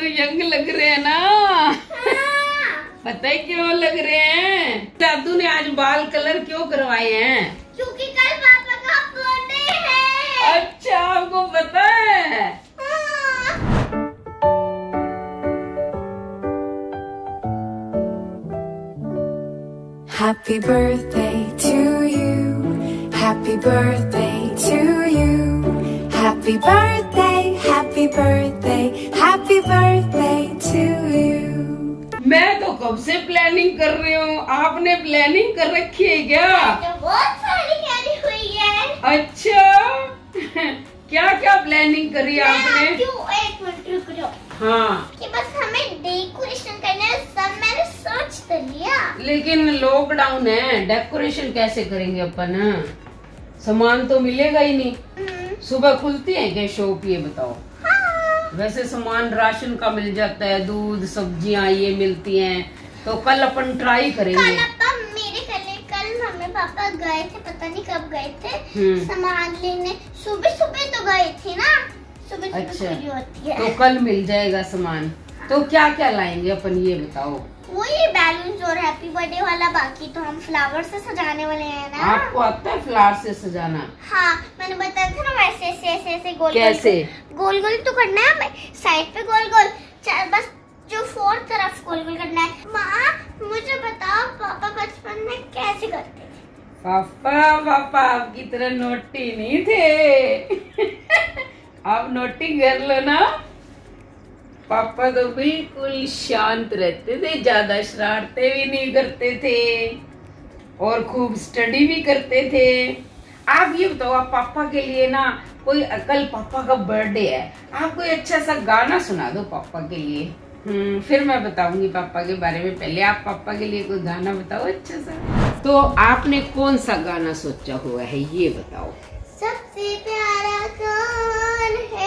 दादू young लग रहे हैं ना। पता है क्यों लग रहे हैं? दादू ने आज बाल कलर क्यों करवाए हैं? क्योंकि कल पापा का बर्थडे है। अच्छा, आपको पता है? Happy birthday to you. Happy birthday to you. Happy birthday, happy birthday, happy birthday to you. मैं तो कब से प्लानिंग कर रही हूँ, आपने प्लानिंग कर रखी है क्या? तो बहुत सारी प्लानिंग हुई है। अच्छा क्या क्या प्लानिंग करी आपने? एक मिनट रुक जाओ। हाँ, कि बस हमें डेकोरेशन करना है, सब मैंने सोच तो लिया। लेकिन लॉकडाउन है, डेकोरेशन कैसे करेंगे अपन? सामान तो मिलेगा ही नहीं। सुबह खुलती है क्या शॉप, ये बताओ? हाँ। वैसे सामान राशन का मिल जाता है, दूध सब्जियां ये मिलती हैं। तो कल अपन ट्राई करेंगे। कल मम्मी पापा गए थे, पता नहीं कब गए थे सामान लेने। सुबह सुबह तो गए थे ना, सुबह अच्छा, होती है। तो कल मिल जाएगा सामान। तो क्या क्या लाएंगे अपन, ये बताओ? वो ये बैलून्स और हैप्पी बर्थडे वाला, बाकी तो हम फ्लावर से सजाने वाले हैं ना। आपको आता है फ्लावर से सजाना? हाँ, मैंने बताया था ना, वैसे ऐसे गोल कैसे? गोल गोल तो करना है हमें, साइड पे गोल गोल, बस जो फोर्थ तरफ गोल गोल करना है। माँ मुझे बताओ, पापा बचपन में कैसे करते थे? पापा आपकी तरह नोटी नहीं थे। आप नोटी कर लो ना। पापा तो बिल्कुल शांत रहते थे, ज्यादा शरारतें भी नहीं करते थे और खूब स्टडी भी करते थे। आप ये बताओ, आप पापा के लिए ना कोई, कल पापा का बर्थडे है, आप कोई अच्छा सा गाना सुना दो पापा के लिए। फिर मैं बताऊंगी पापा के बारे में। पहले आप पापा के लिए कोई गाना बताओ अच्छा सा। तो आपने कौन सा गाना सोचा हुआ है, ये बताओ? सबसे प्यारा कौन है?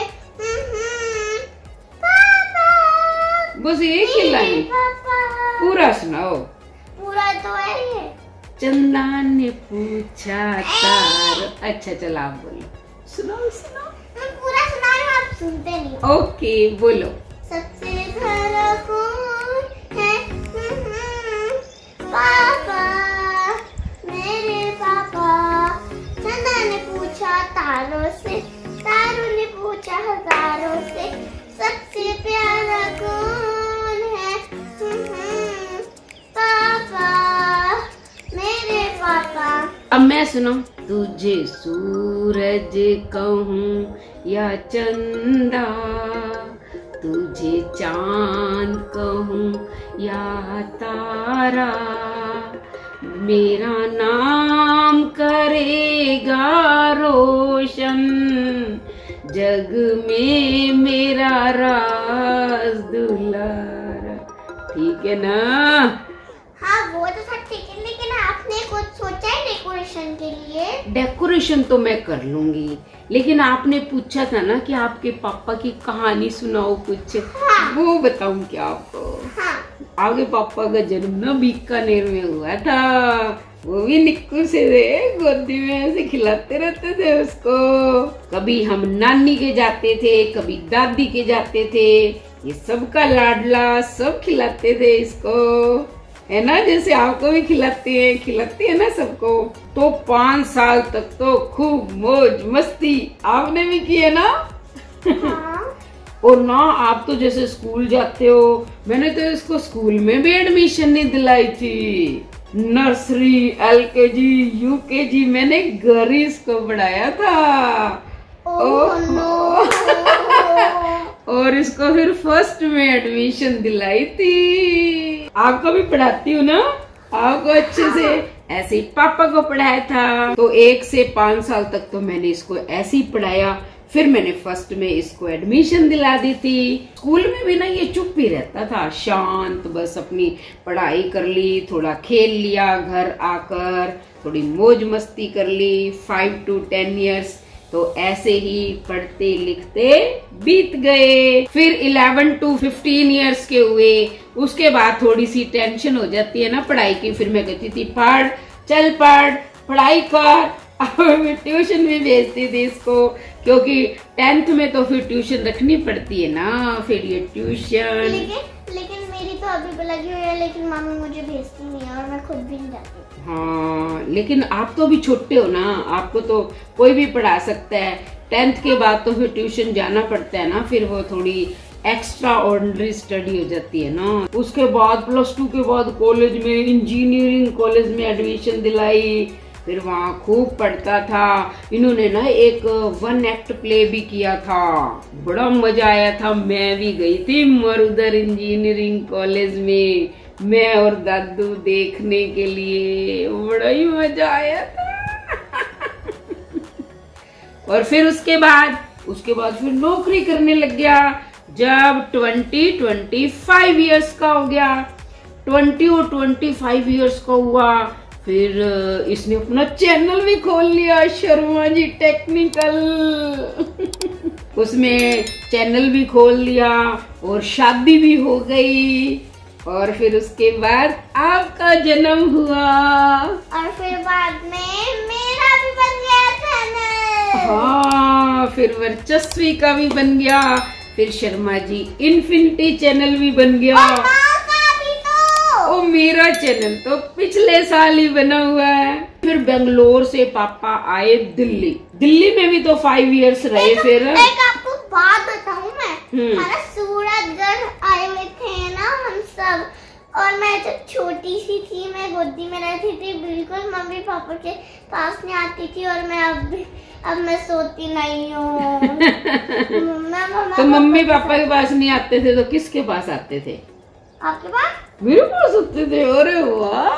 पापा। बस एक ही लाइन, पूरा सुनाओ। पूरा तो है ये। चंदा ने पूछा तार। अच्छा चलो आप बोलो, सुनाओ सुनाओ। मैं पूरा सुना रही हूँ, आप सुनते नहीं। ओके बोलो। सबसे प्यारा कौन है? पापा, मेरे पापा। चंदा ने पूछा तारों से, तारों ने पूछा हजारों से, सबसे प्यारा कौन है? पापा, मेरे पापा। अब मैं सुनाऊं? तुझे सूरज कहूँ या चंदा, तुझे चांद कहूँ या तारा, मेरा नाम करेगा रोशन, जग में मेरा राज दुलारा। ठीक है ना? हाँ वो तो सब ठीक है, लेकिन आपने कुछ सोचा है डेकोरेशन के लिए? डेकोरेशन तो मैं कर लूंगी, लेकिन आपने पूछा था ना कि आपके पापा की कहानी सुनाओ कुछ। हाँ। वो बताऊं क्या आपको? हाँ। आगे पापा का जन्म ना बीकानेर में हुआ था। वो भी निक्कू से थे, गोदी में ऐसे खिलाते रहते थे उसको। कभी हम नानी के जाते थे, कभी दादी के जाते थे, ये सबका लाडला, सब खिलाते थे इसको, है ना? जैसे आपको भी खिलाती है ना सबको। तो 5 साल तक तो खूब मौज मस्ती आपने भी की है ना? हाँ। और ना आप तो जैसे स्कूल जाते हो, मैंने तो इसको स्कूल में भी एडमिशन नहीं दिलाई थी। नर्सरी, LKG, UKG मैंने घर ही इसको पढ़ाया था। और इसको फिर फर्स्ट में एडमिशन दिलाई थी। आपको भी पढ़ाती हूँ ना, आपको अच्छे से। ऐसे ही पापा को पढ़ाया था। तो 1 से 5 साल तक तो मैंने इसको ऐसे ही पढ़ाया। फिर मैंने फर्स्ट में इसको एडमिशन दिला दी थी। स्कूल में भी ना ये चुप ही रहता था, शांत, बस अपनी पढ़ाई कर ली, थोड़ा खेल लिया, घर आकर थोड़ी मौज मस्ती कर ली। 5 to 10 years तो ऐसे ही पढ़ते लिखते बीत गए। फिर 11 to 15 years के हुए। उसके बाद थोड़ी सी टेंशन हो जाती है ना पढ़ाई की। फिर मैं कहती थी पढ़, चल पढ़, पढ़ाई कर, मैं ट्यूशन भी भेजती थी इसको, क्योंकि 10th में तो फिर ट्यूशन रखनी पड़ती है ना, फिर ये ट्यूशन। लेकिन मेरी तो अभी लगी हुई है, लेकिन मम्मी मुझे भेजती नहीं है और मैं खुद भी नहीं जाती। हाँ, लेकिन आप तो अभी छोटे हो ना, आपको तो कोई भी पढ़ा सकता है। 10th के बाद तो फिर ट्यूशन जाना पड़ता है ना, फिर वो थोड़ी एक्स्ट्रा ऑर्डिनरी स्टडी हो जाती है ना। उसके बाद +2 के बाद कॉलेज में, इंजीनियरिंग कॉलेज में एडमिशन दिलाई, फिर वहाँ खूब पढ़ता था। इन्होंने ना एक 1 एक्ट प्ले भी किया था, बड़ा मजा आया था। मैं भी गई थी मरुधर इंजीनियरिंग कॉलेज में, मैं और दादू देखने के लिए, बड़ा ही मजा आया था। और फिर उसके बाद फिर नौकरी करने लग गया। जब 25 इयर्स का हो गया, 20 और 25 इयर्स का हुआ, फिर इसने अपना चैनल भी खोल लिया, शर्मा जी टेक्निकल। उसमें चैनल भी खोल लिया और शादी भी हो गई। और फिर उसके बाद आपका जन्म हुआ, और फिर बाद में मेरा भी बन गया चैनल। हाँ, फिर वर्चस्वी का भी बन गया, फिर शर्मा जी इन्फिनिटी चैनल भी बन गया। ओ, मेरा चैनल तो पिछले साल ही बना हुआ है। फिर बेंगलोर से पापा आए दिल्ली में भी तो 5 इयर्स रहे। फिर एक आपको बात बताऊं मैं, हमारा सूरतगढ़ आए हुए थे ना हम सब, और मैं जब छोटी सी थी, मैं गोदी में रहती थी, बिल्कुल मम्मी पापा के पास नहीं आती थी, और मैं अब मैं सोती नहीं हूँ। तो मम्मी पापा के पास नहीं आते थे तो किसके पास आते थे? आपके पास? मेरे पास आते थे। अरे वाह,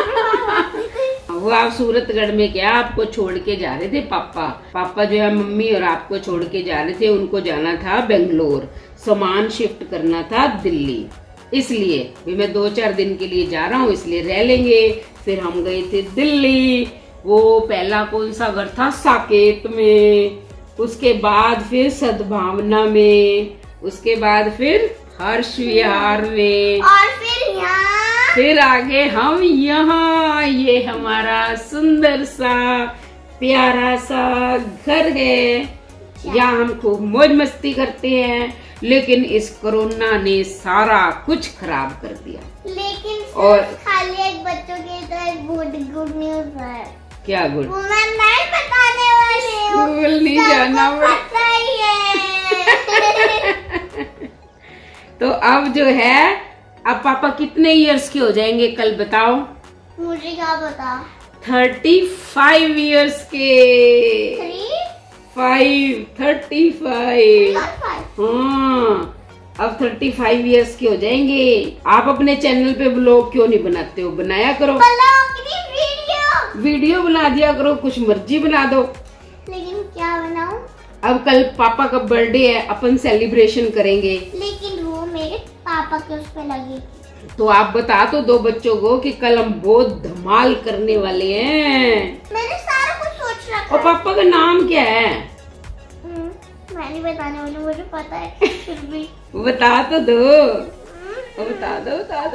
वो आप सूरतगढ़ में क्या आपको छोड़ के जा रहे थे? पापा जो है मम्मी और आपको छोड़ के जा रहे थे। उनको जाना था बेंगलोर, सामान शिफ्ट करना था दिल्ली, इसलिए भी मैं 2-4 दिन के लिए जा रहा हूँ, इसलिए रह लेंगे। फिर हम गए थे दिल्ली। वो पहला कौन सा घर था? साकेत में, उसके बाद फिर सद्भावना में, उसके बाद फिर हर्ष विहार में, और फिर आगे हम यहाँ। ये हमारा सुंदर सा प्यारा सा घर है, यहाँ हम खूब मौज मस्ती करते हैं। लेकिन इस कोरोना ने सारा कुछ खराब कर दिया। लेकिन और खाली एक बच्चों के तो एक गुड न्यूज है। क्या गुड? वो मैं नहीं बताने वाली हूँ, स्कूल नहीं जाना पता ही है। तो अब जो है, अब पापा कितने इयर्स के हो जाएंगे कल बताओ? मुझे क्या पता। 35 इयर्स के। 35 हाँ, अब 35 इयर्स के हो जाएंगे। आप अपने चैनल पे ब्लॉग क्यों नहीं बनाते हो? बनाया करो, वीडियो बना दिया करो, कुछ मर्जी बना दो। लेकिन क्या बनाऊं? अब कल पापा का बर्थडे है, अपन सेलिब्रेशन करेंगे। लेकिन वो मेरे पापा के उस पे लगी। तो आप बता तो दो बच्चों को कि कल हम बहुत धमाल करने वाले हैं। मैंने सारा कुछ सोच रखा। और पापा का नाम क्या है? मैं नहीं बताने वाली, मुझे पता है, फिर भी बता तो दो। बता दो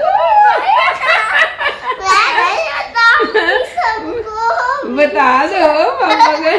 बता दो पापा का।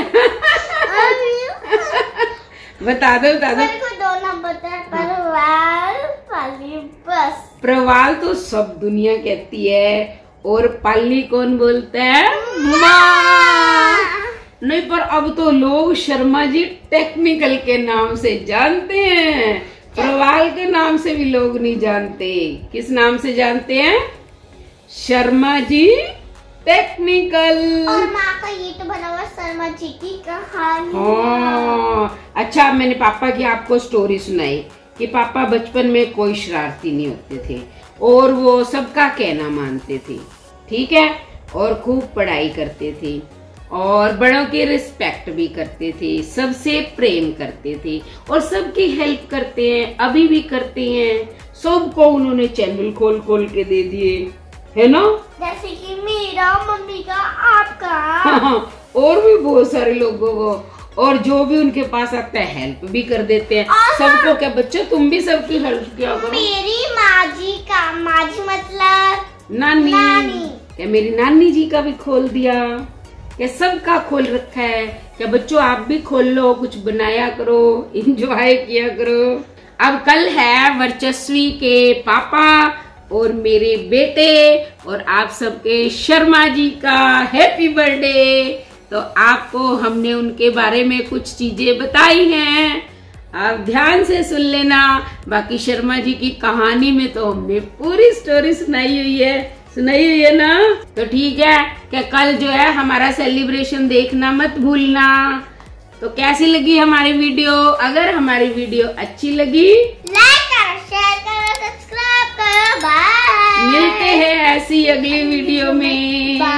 बता दो। मेरे को 2 नंबर है, परवाल, पाली, बस। प्रवाल तो सब दुनिया कहती है, और पाली कौन बोलता है? माँ। नहीं, पर अब तो लोग शर्मा जी टेक्निकल के नाम से जानते हैं, प्रवाल के नाम से भी लोग नहीं जानते। किस नाम से जानते हैं? शर्मा जी टेक्निकल। और माँ का ये तो बना हुआ शर्मा जी की कहानी। हाँ, अच्छा, मैंने पापा की आपको स्टोरी सुनाई कि पापा बचपन में कोई शरारती नहीं होते थे, और वो सबका कहना मानते थे, ठीक है, और खूब पढ़ाई करते थे, और बड़ों की रिस्पेक्ट भी करते थे, सबसे प्रेम करते थे, और सबकी हेल्प करते हैं, अभी भी करते हैं। सबको उन्होंने चैनल खोल के दे दिए, है ना? जैसे कि मेरा, मम्मी का, आपका। हाँ, और भी बहुत सारे लोगों को, और जो भी उनके पास आता है हेल्प भी कर देते हैं सबको। क्या बच्चों, तुम भी सबकी हेल्प किया करो। मेरी माँ जी मतलब नानी। क्या मेरी नानी जी का भी खोल दिया? क्या सबका खोल रखा है? क्या बच्चों आप भी खोल लो, कुछ बनाया करो, एंजॉय किया करो। अब कल है वर्चस्वी के पापा और मेरे बेटे और आप सबके शर्मा जी का हैप्पी बर्थडे। तो आपको हमने उनके बारे में कुछ चीजें बताई हैं, आप ध्यान से सुन लेना। बाकी शर्मा जी की कहानी में तो हमने पूरी स्टोरी सुनाई हुई है ना। तो ठीक है कि कल जो है हमारा सेलिब्रेशन देखना मत भूलना। तो कैसी लगी हमारी वीडियो? अगर हमारी वीडियो अच्छी लगी लाइक करो, शेयर करो, सब्सक्राइब करो। बाय। मिलते हैं ऐसी अगली वीडियो में।